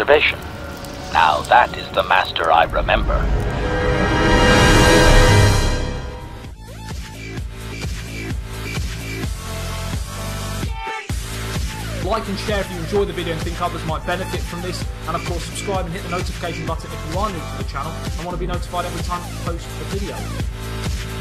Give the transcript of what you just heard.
observation. Now that is the master I remember. Like and share if you enjoy the video and think others might benefit from this, and of course subscribe and hit the notification button if you are new to the channel and want to be notified every time I post a video.